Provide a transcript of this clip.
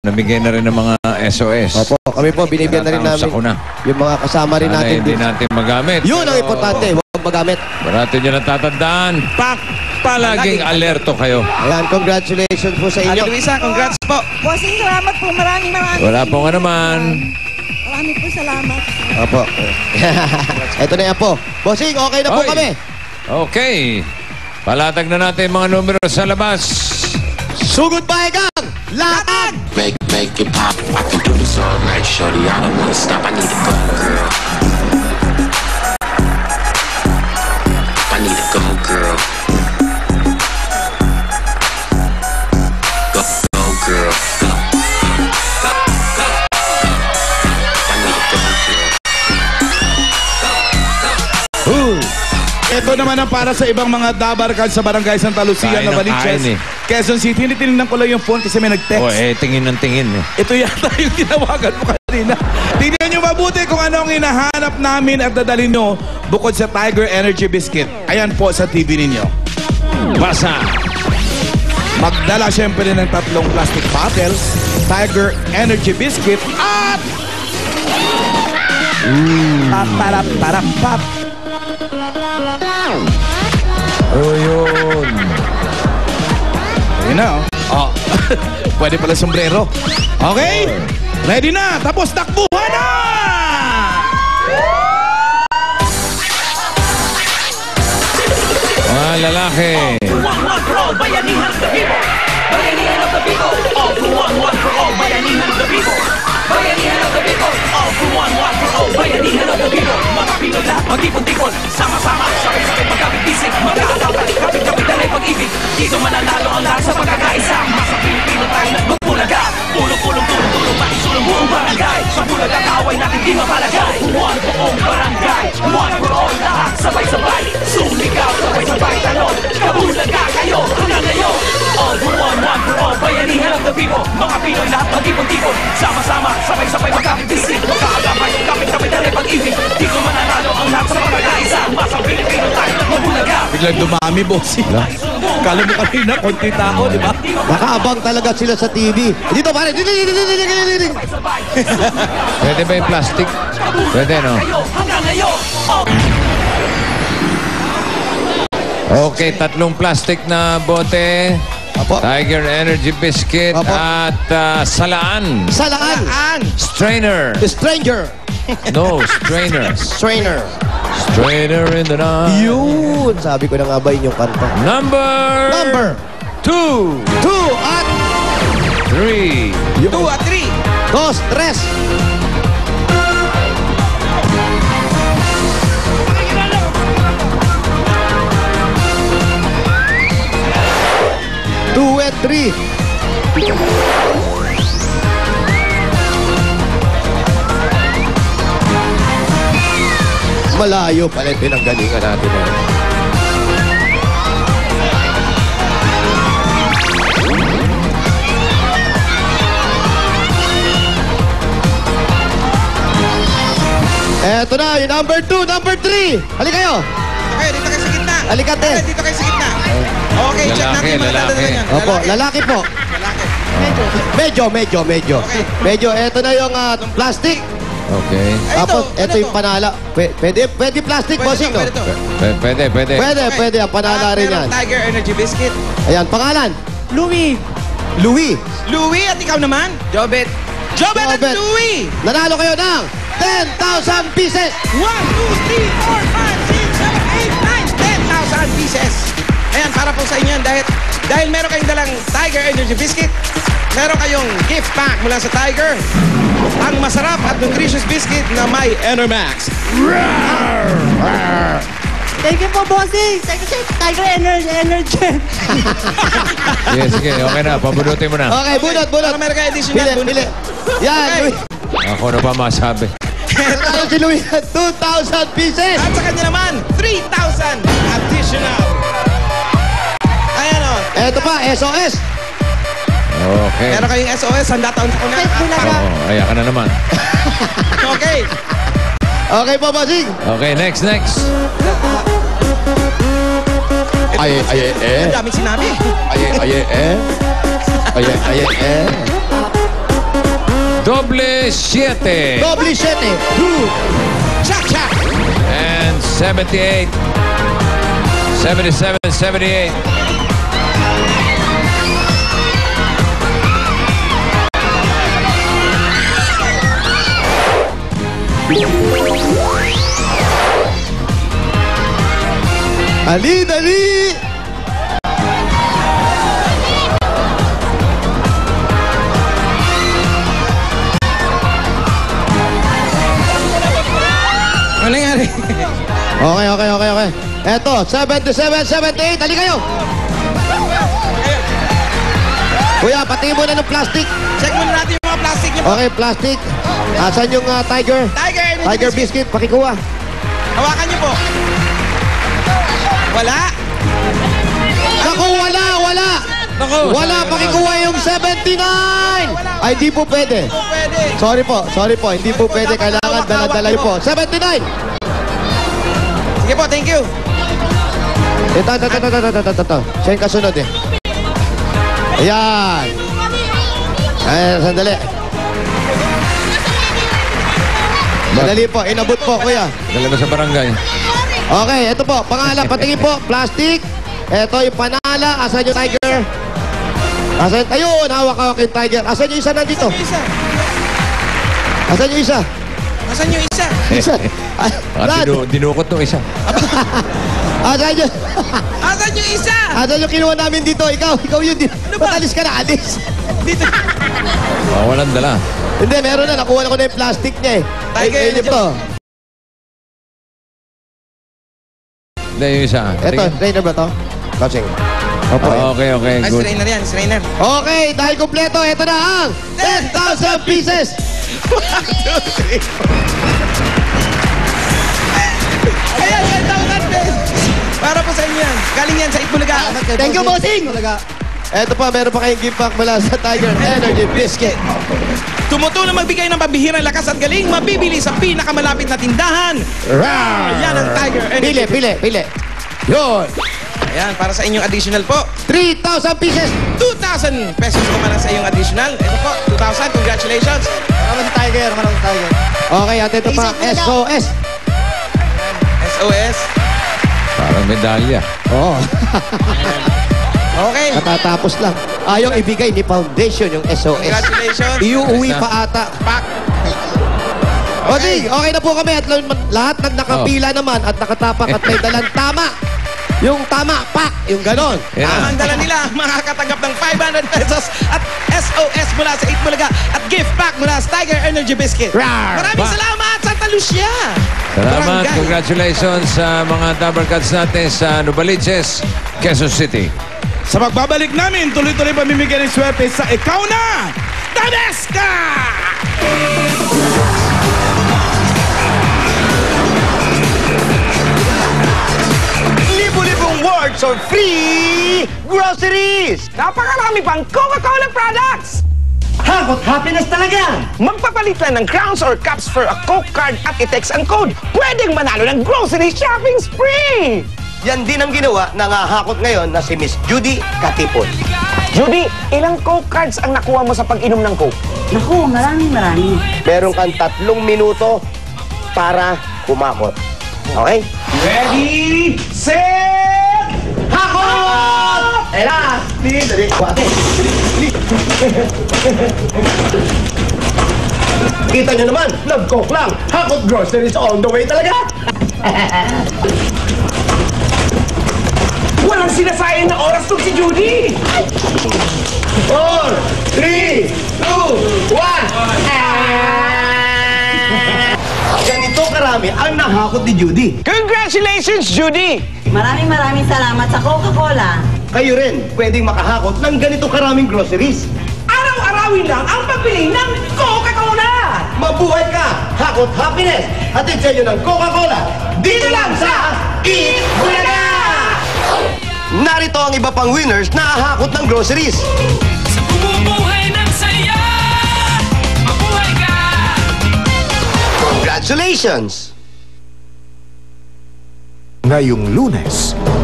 Namigay na rin ng mga SOS. Opo, kami po, binibigyan na rin namin yung mga kasama rin natin. Hindi natin magamit. Yun ang importante, huwag magamit. Parati nyo natatandaan, palaging alerto kayo. Ayan, congratulations po sa inyo. Luisa, congrats po. Bossing, salamat po. Maraming. Wala po nga naman. Maraming po salamat. Opo. Ito na yan po. Bossing, okay na po kami. Okay. Palatag na natin mga numero sa labas. Sugod ba ikaw? Latag! Make it pop. I can do this all night, shorty. I don't wanna stop. I need to go, girl. I need to go, girl. Go, go, girl. Go. Go, go. I need to go, girl. Ito naman ang para sa ibang mga dabarkad sa barangay Santa Lucia na Baliches, Quezon City. Hindi tinignan ko lang yung phone kasi may nag-text. Tingin ng tingin. Ito yata yung tinawagan mo kanina. Tingnan nyo mabuti kung ano ang hinahanap namin at dadalhin nyo bukod sa Tiger Energy Biscuit. Ayan po sa TV ninyo. Basa. Magdala syempre ng 3 plastic bottles, Tiger Energy Biscuit at... Pap. Oh, yun. Ayun na, oh. Pwede pala sombrero. Okay? Ready na. Tapos takbuhan na! Mga lalaki. Bayanihan of the people. Bayanihan of the people. All for one for all. Bayanihan of the people. Bayanihan of the people. All for one for all. Bayanihan of the people. Mga Pinoy lahat magtipon-tipon. Sama-sama, sabay-sabay magkabit-isip. Magkakatapal, kapit-kapit dalay pag-ibig. Dito mananalo ang lahat sa pagkakaisa. Masa Pilipino tayo nagmagpulaga. Pulong-pulong, tulong-tulong, pakisulong buong barangay. Sa bulaga kaaway natin di mapalagay. One for all barangay. One for all lahat. Sabay-sabay. Sumigaw, sabay-sabay talon. Kabulaga kayo hanggang ngayon. All for all. Bayanihan of the people. Mga Pinoy lahat magtipon-tipon. Sama-sama, sabay-sabay magkabit-isip. Magkakatapal, kapit-kapit dalay pag-ibig. Dito mananalo ang lahat sa pagkakaisa. Masa Pilipino tayo nagmagpulaga. Biglang dumami, bossy. Kala mo kanina, konti tao, di ba? Nakaabang talaga sila sa TV. Dito pare. Pwede ba yung plastic? Pwede, no? Okay, 3 plastic na bote. Apo. Tiger Energy Biscuit. Apo. At salaan. Salaan. Strainer. Stranger. No, strainer. Strainer. Strainer in the night. Yun. Sabi ko na nga ba inyong kanta. Number 2. 2 at 3. 2 at 3. 2, 3. Two and 3. Malayo pala yung pinanggalingan natin. Eto na, yung number 2, number 3. Halika kayo. Okay, dito kayo sa gitna. Alikate. Dito kayo sa gitna. Okay, check natin yung mga dadalhin yan. Opo, lalaki po. Lalaki. Medyo. Medyo, eto na yung plastic. Okay. Tapos, Ito, eto ano yung panala. Pwede plastic, bossing, no? Pwede to. Pwede. Ang panala rin yan. Merong Tiger Energy Biscuit. Ayan, pangalan. Louie. Louie. Louie at ikaw naman? Jobet at Jobet. Louie. Nanalo kayo ng 10,000 pieces. 1, 2, 3, 4, 5, 6, 7, 8, 9, 10,000 pieces. Ayan, para po sa inyo yan. Dahil meron kayong dalang Tiger Energy Biscuit, meron kayong gift pack mula sa Tiger. Ang masarap at nutritious biscuit na may Enermax. Thank you po, bossing. Thank you, Tiger Energy. Sige, okay na. Pabunutin mo na. Okay, bunot. Para meron kayo additional Pili. Yan, Okay. Louie. Ako na pa masabi. Nanalo si Louie ng 2,000 pieces. At sa kanya naman, 3,000 additional. Ayan o. Eto pa, SOS. Okay. Meron kayong SOS, handa taon sa kuna. Ayan ka na naman. Okay. Okay po, bossing. Okay, next. Ang daming sinabi. Doble 7. Doble 7. Chak-chak! And 78. 77, 78. Dali, dali! Ano nangyari? Okay. Eto, 77, 78. Dali kayo! Kuya, pati mo na ng plastic. Check muna natin yung mga plastic niyo po. Okay, plastic. Asan yung Tiger? Tiger Energy Tiger biscuit, pakikuha. Hawakan niyo po. Wala. Naku, wala! Naku, Wala, pakikuha yung 79! Ay, di po pwede. Pwede. Sorry po, hindi po pwede. Kailangan dala-dala yun po. 79! Sige po, thank you. Ito. Siya yung kasunod eh. Ayan. Ayan, sandali. Sandali po, inabot po, kuya. dala mo sa barangay. Okay, ito po, pangalan, patingin po, plastic. Ito yung panala, asan yung Tiger? Asan, ayun, hawak-hawak yung Tiger. Asan yung isa nandito? Isa. Asan yung isa? Asan yung isa? Isa. Ay, Baka Brad, dinukot nung isa. asan yung... Asan yung isa? Asan yung kinuha namin dito? Ikaw yun. Ba't alis ka na? Alis. Dito. Walang dala. Hindi, meron na. Nakuha na ko na yung plastic niya eh. Tiger, Ayun ano to. Hindi, yung isa. Ito, trainer ba to? Coaching. Opo. Okay, Ay, good. strainer yan, strainer. Okay, dahil kompleto, ito na ang 10,000 pieces. 1, 2, 3. Ayan, 10,000 pesos. Para po sa inyo yan. Galing yan sa Itbulaga. Thank you, bossing! Ito pa, meron pa kayong gift pack mula sa Tiger Energy Biscuit. Tumutulong magbigay ng pambihirang lakas at galing, mabibili sa pinakamalapit na tindahan. Yan ang Tiger Energy. Pili. Yun. Ayan, para sa inyong additional po. 3,000 pieces. 2,000 pesos ko lang sa iyong additional. Ito po, 2,000. Congratulations. Maraming Tiger. Okay, at ito pa, SOS. SOS. Parang medalya. Oo. Okay. Katatapos lang. Ayaw ibigay ni Foundation yung SOS. Congratulations. Iuwi pa ata. Pak. Okay, okay na po kami at lahat nakapila naman at nakatapak at may dalang tama. Yung tama, pak! Yung ganon. Ang dala nila, makakatanggap ng 500 pesos at SOS mula sa Itbulaga at gift pack mula sa Tiger Energy Biscuit. Maraming salamat sa Talusya. Salamat. Barangay. Congratulations sa mga double cuts natin sa Novaliches, Quezon City. Sa pagbabalik namin, tuloy-tuloy pamimigay ng swerte sa Ikaw Na! Tadeska! Libo-libong words of free groceries! Napakarami pang Coca-Cola products. Hakot happiness talaga! Magpapalit lang ng crowns or cups for a Coke card at i-text ang code. Pwedeng manalo ng grocery shopping spree! Yan din ang ginawa ng hahakot ngayon na si Miss Judy Katipon. Judy, ilang Coke cards ang nakuha mo sa pag-inom ng Coke? Naku, maraming. Meron kang 3 minuto para kumakot. Okay? Ready, set, Hakot! Ela! Dali. Kita nyo naman, nag-coke lang. Hakot groceries all the way talaga. walang sinasayang na oras tong si Judy! 4, 3, 2, 1. Ganito karami ang nahakot ni Judy. Congratulations, Judy! Maraming salamat sa Coca-Cola. Kayo rin, pwedeng makahakot ng ganito karaming groceries. Araw-arawin lang ang pagbili ng Coca-Cola! Mabuhay ka! Hakot happiness! Hatid sa inyo ng Coca-Cola! Dito lang sa Eat Bulaga! Narito ang iba pang winners na ahakot ng groceries. Sa bumubuhay ng saya, mabuhay ka! Congratulations! Ngayong Lunes,